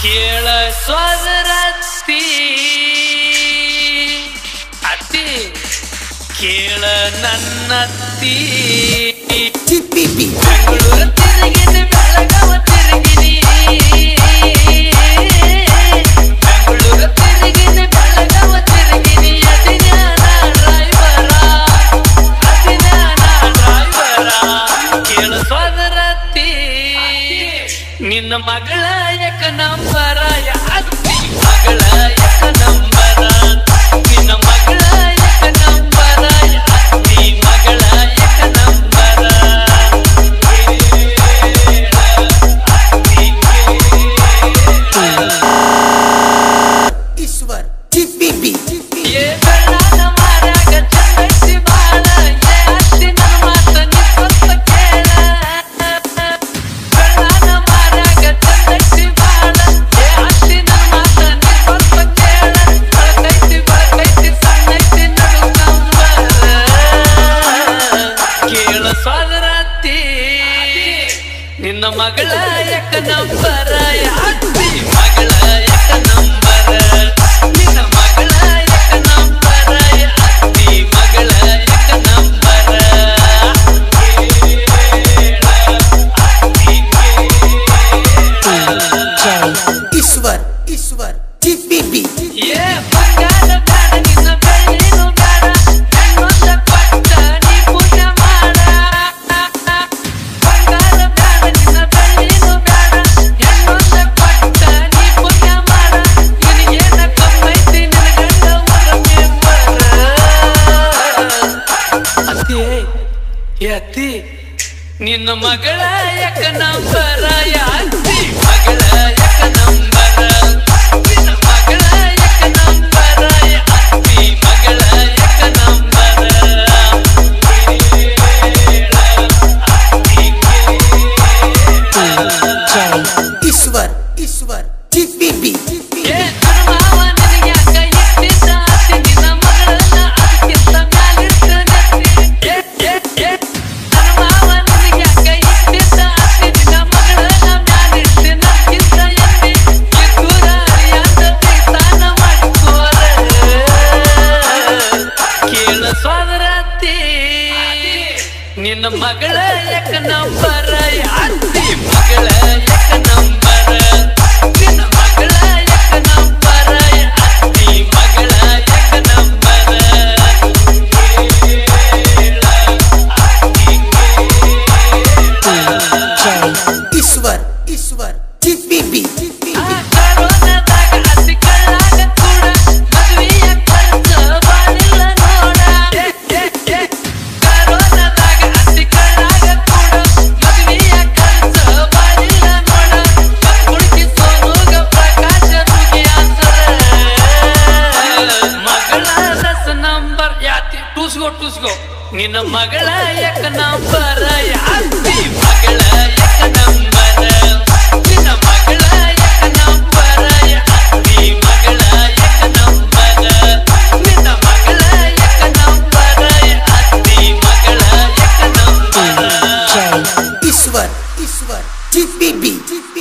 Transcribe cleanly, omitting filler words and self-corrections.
ಕೇಳ ಸ್ವರತ್ತಿ ಅತ್ತಿ ಕೇಳ ನನ್ನತ್ತಿ ಬೆಂಗಳೂರು ತಿರುಗಿನಿ ಬೆಳಗಾವ ತಿರುಗಿನಿ ಬೆಂಗಳೂರು ತಿರುಗಿನಿ ಬೆಳಗಾವ ತಿರುಗಿನಿ ಅದಿನ್ಯಾನ ಡ್ರೈವರ ಕೇಳ ಸ್ವರತ್ತಿ ನಿನ್ನ ಮಗಳ ಯಕ ನಂಬರ ಅತ್ತಿ ಮಗಳ ಯಕ ನಂಬರ ನಿನ್ನ ಮಗಳ ಯಕ ನಂಬರ ಅತ್ತಿ ಮಗಳ ಯಕ ನಂಬರ ಈಶ್ವರ್ ಟಿಪಿಪಿ ಏ ಬೆಳ್ಳಾನ ಮಾರಾಗ ಚಂದೈತಿ ಬಾಳ ಏ ಅತ್ತಿ ನನ್ನ ಮಾತ ನೀ ಸ್ವಲ್ಪ ಕೇಳ ಬೆಳ್ಳಾನ ಮಾರಾಗ ಚಂದೈತಿ ಬಾಳ ಏ ಅತ್ತಿ ನನ್ನ ಮಾತ ನೀ ಸ್ವಲ್ಪ ಕೇಳ ಬಳಕೈತಿ ಸಣ್ಣೈತಿ ನಡು ನಂಬರ ಕೇಳ ಸ್ವರತ್ತಿ ನಿನ್ನ ಮಗಳ ಯಕ ನಂಬರ ಅತ್ತಿ ಮಗಳ ಯಕ ನಂಬರ ನಿನ್ನ ಮಗಳ ಯಕ ನಂಬರ ಅತ್ತಿ ಮಗಳ ಯಕ ನಂಬರ ಈಶ್ವರ್ ಟಿಪಿಪಿ ಏ ಬಂಗಾರ ಬೇಡ ನಿನ್ನ ಬೆಳ್ಳಿನೂ ಬೇಡ ಹೆಣ್ಣೊಂದ ಕೊಟ್ಟ ನೀ ಪುಣ್ಯ ಮಾಡ ಬಂಗಾರ ಬೇಡ ನಿನ್ನ ಬೆಳ್ಳಿನೂ ಬೇಡ ಹೆಣ್ಣೊಂದ ಕೊಟ್ಟ ನೀ ಪುಣ್ಯ ಮಾಡ ನಿನಗೇನ ಕಮ್ಮೈತಿ ನಿನ್ನ ಗಂಡ ಹೊರಗೆ ಬರ ಅತ್ತಿ ಏ ಅತ್ತಿ ನಿನ್ನ ಮಗಳ ಯಕ ನಂಬರ ಅತ್ತಿ ಮಗಳ ಯಕ ನಂಬರ ನಿನ್ನ ಮಗಳ ಯಕ ನಂಬರ ಅತ್ತಿ ಮಗಳ ಯಕ ನಂಬರ ಈಶ್ವರ್ ಟಿಪಿಪಿ ಏ ನನ್ನ ಮಾವ ನಿನಗೆ ಯಾಕ ಇಟ್ಟಿದ್ದ ಅತ್ತಿ ನಿನ್ನ ಮಗಳನ್ನ ಅದಕ್ಕಿಂತ ಮ್ಯಾಲಿಟ್ಟ ನತ್ತಿ ನನ್ನ ಮಾವ ನಿನಗೆ ಯಾಕ ಇಟ್ಟಿದ್ದ ಅತ್ತಿ ನಿನ್ನ ಮಗಳನ್ನ ಮ್ಯಾಲಿಟ್ಟ ನಕ್ಕಿಂತ ಎತ್ತಿ ಇದ್ದೂರ ಅರಿಯಾಂದ ಪ್ರೀತಾನ ಮಾಡಿಕೋರ ಕೇಳ ಸ್ವರತ್ತಿ ನಿನ್ನ ಮಗಳ ಯಕ ನಂಬರ ಅತ್ತಿ ಮಗಳ ಯಕ ನಂಬರ ನಿನ್ನ ಮಗಳ ಯಕ ನಂಬರ ಅತ್ತಿ ಮಗಳ ಯಕ ನಂಬರ ಈಶ್ವರ್ ಟಿಪಿಪಿ ಕರೋನದಾಗ ಅತ್ತಿ ಕಳ್ಳಾಗ ಕೂಡ ಮದುವೆಯ ಖರ್ಚ ಬಾಳಿಲ್ಲ ನೋಡ ಕರೋನದಾಗ ಅತ್ತಿ ಕಳ್ಳಾಗ ಕೂಡ ಮದುವೆಯ ಖರ್ಚ ಬಾಳಿಲ್ಲ ನೋಡ ಕುಡುಕಿ ಸೋನುಗ ಪ್ರಕಾಶ ನುಗ್ಗಿಯಾಸರ ಮಗಳ ದಸ ನಂಬರ್ ಯಾತಿ ಟೂಸ್ಗೋ ನಿನ್ನ ಮಗಳ ಯಕ ನಂಬರ ಯಾತಿ ಮಗಳ ಯಕ ನಂಬರ ನಿನ್ನ ಮಗಳ ಯಕ ನಂಬರ ಅತ್ತಿ ಮಗಳ ಯಕ ನಂಬರ ನಿನ್ನ ಮಗಳ ಯಕ ನಂಬರ ಅತ್ತಿ ಮಗಳ ಯಕ ನಂಬರ ಈಶ್ವರ್ ಟಿಪಿಪಿ